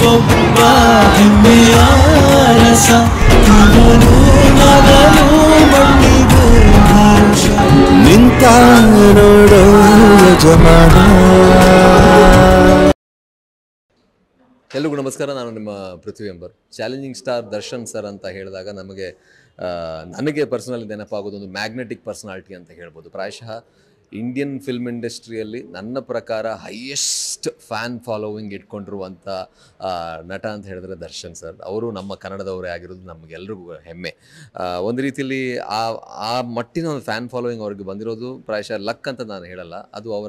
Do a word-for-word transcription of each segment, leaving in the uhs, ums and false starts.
ಕೋಟಿಗೊಬ್ಬ ಹೆಮ್ಮೆಯ ರಸ ಇವನು ನಗಲು ಮಣ್ಣಿಗೂ ಹರ್ಷ ನಿಂತ ನೋಡೋ ಯಜಮಾನ. ಎಲ್ಲರಿಗೂ ನಮಸ್ಕಾರ. ನಾನು ನಿಮ್ಮ ಪೃಥ್ವಿ ಎಂಬರ್. ಚಾಲೆಂಜಿಂಗ್ ಸ್ಟಾರ್ ದರ್ಶನ್ ಸರ್ ಅಂತ ಹೇಳಿದಾಗ ನಮಗೆ ನನಗೆ ಪರ್ಸನಲಿ ನೆನಪಾಗೋದು ಒಂದು ಮ್ಯಾಗ್ನೆಟಿಕ್ ಪರ್ಸನಾಲಿಟಿ ಅಂತ ಹೇಳ್ಬೋದು. ಪ್ರಾಯಶಃ ಇಂಡಿಯನ್ ಫಿಲ್ಮ್ ಇಂಡಸ್ಟ್ರಿಯಲ್ಲಿ ನನ್ನ ಪ್ರಕಾರ ಹೈಯೆಸ್ಟ್ ಫ್ಯಾನ್ ಫಾಲೋವಿಂಗ್ ಇಟ್ಕೊಂಡಿರುವಂಥ ನಟ ಅಂತ ಹೇಳಿದ್ರೆ ದರ್ಶನ್ ಸರ್. ಅವರು ನಮ್ಮ ಕನ್ನಡದವರೇ ಆಗಿರೋದು ನಮಗೆಲ್ರಿಗೂ ಹೆಮ್ಮೆ. ಒಂದು ರೀತಿಯಲ್ಲಿ ಆ ಆ ಮಟ್ಟಿನ ಒಂದು ಫ್ಯಾನ್ ಫಾಲೋವಿಂಗ್ ಅವ್ರಿಗೆ ಬಂದಿರೋದು ಪ್ರಾಯಶಃ ಲಕ್ ಅಂತ ನಾನು ಹೇಳಲ್ಲ. ಅದು ಅವರ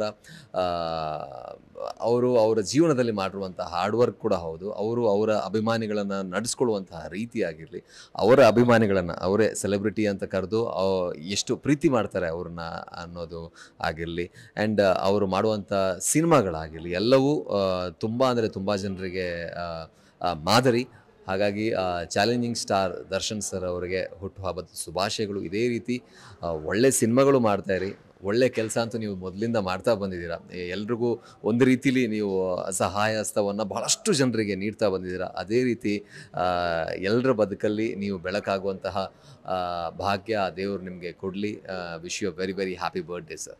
ಅವರು ಅವರ ಜೀವನದಲ್ಲಿ ಮಾಡಿರುವಂಥ ಹಾರ್ಡ್ ವರ್ಕ್ ಕೂಡ ಹೌದು. ಅವರು ಅವರ ಅಭಿಮಾನಿಗಳನ್ನು ನಡೆಸ್ಕೊಳ್ಳುವಂತಹ ರೀತಿ ಆಗಿರಲಿ, ಅವರ ಅಭಿಮಾನಿಗಳನ್ನು ಅವರೇ ಸೆಲೆಬ್ರಿಟಿ ಅಂತ ಕರೆದು ಎಷ್ಟು ಪ್ರೀತಿ ಮಾಡ್ತಾರೆ ಅವ್ರನ್ನ ಅನ್ನೋದು ಆಗಿರಲಿ, ಆ್ಯಂಡ್ ಅವರು ಮಾಡುವಂಥ ಸಿನಿಮಾಗಳಾಗಿರಲಿ ಎಲ್ಲವೂ ತುಂಬ ಅಂದರೆ ತುಂಬ ಜನರಿಗೆ ಮಾದರಿ. ಹಾಗಾಗಿ ಚಾಲೆಂಜಿಂಗ್ ಸ್ಟಾರ್ ದರ್ಶನ್ ಸರ್ ಅವರಿಗೆ ಹುಟ್ಟುಹಬ್ಬದ ಶುಭಾಶಯಗಳು. ಇದೇ ರೀತಿ ಒಳ್ಳೆ ಸಿನಿಮಾಗಳು ಮಾಡ್ತಾಯಿರಿ. ಒಳ್ಳೆ ಕೆಲಸ ಅಂತೂ ನೀವು ಮೊದಲಿಂದ ಮಾಡ್ತಾ ಬಂದಿದ್ದೀರಾ. ಎಲ್ರಿಗೂ ಒಂದು ರೀತಿಲಿ ನೀವು ಸಹಾಯ ಹಸ್ತವನ್ನು ಬಹಳಷ್ಟು ಜನರಿಗೆ ನೀಡ್ತಾ ಬಂದಿದ್ದೀರಾ. ಅದೇ ರೀತಿ ಎಲ್ಲರ ಬದುಕಲ್ಲಿ ನೀವು ಬೆಳಕಾಗುವಂತಹ ಭಾಗ್ಯ ದೇವರು ನಿಮಗೆ ಕೊಡಲಿ. Wish you very very happy birthday sir.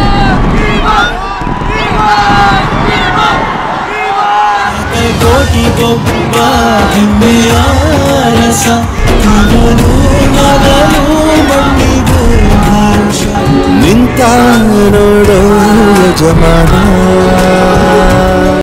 ಕೋಟಿಗೊಬ್ಬ ಹೆಮ್ಮೆಯ ರಸ ಇವನು ನಗಲು ಮಣ್ಣಿಗೂ ಹರ್ಷ ನಿಂತ ನೋಡೋ ಯಜಮಾನ.